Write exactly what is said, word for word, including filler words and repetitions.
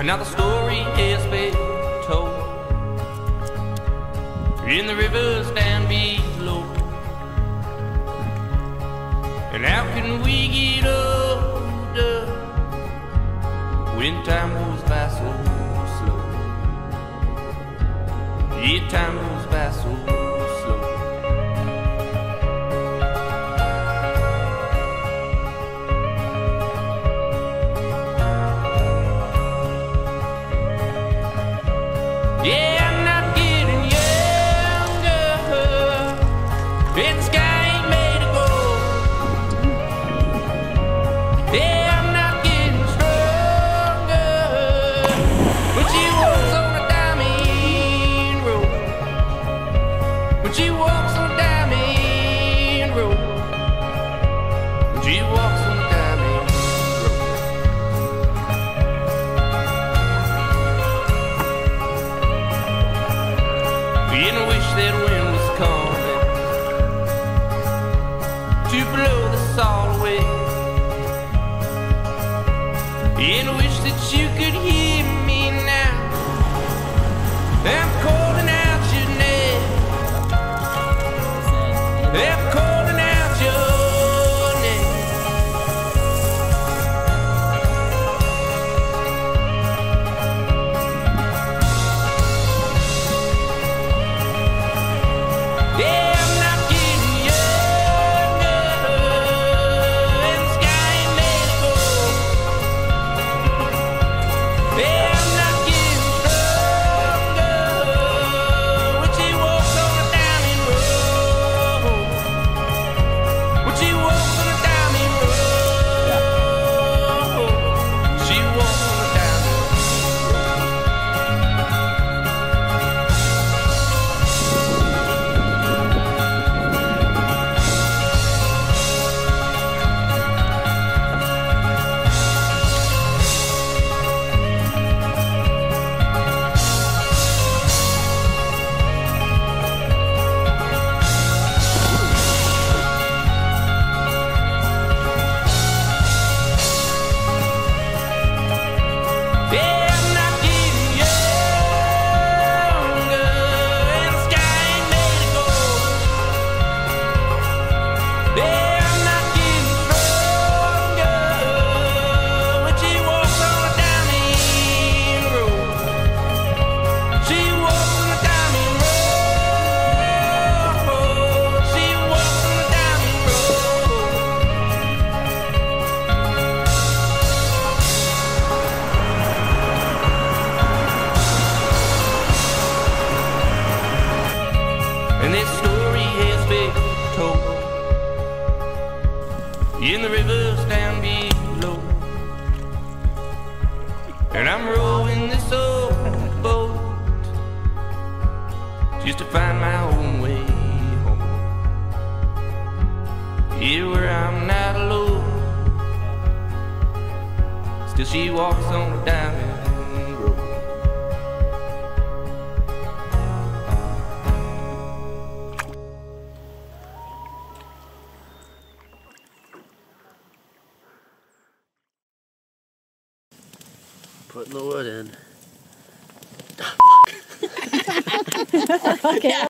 Another story has been told in the rivers down below. And how can we get older when time goes by so slow? Yeah, time goes by so slow. Yeah, I'm not getting younger, and the sky ain't made of gold. Yeah, I'm not getting stronger, but she walks on a diamond road. When she walks on a diamond road. When she walks on a diamond road. And I wish that wind was coming to blow this all away. And I wish that you could hear me now. I'm calling out your name. I'm calling out your name. Yeah, I'm not getting younger, and the sky ain't made of gold. Yeah, I'm not getting stronger when she walks on a diamond road. When she walks on a diamond road. She walks on a diamond road. Yeah, I'm not getting younger, and the sky ain't made of gold. Yeah, I'm not getting stronger when she walks on a diamond road. She walks on a diamond road. She walks on a diamond road. And this story has been told in the rivers down below. And I'm rowing this old boat just to find my own way home. Here where I'm not alone, still she walks on a diamond road. Putting the wood in. Okay.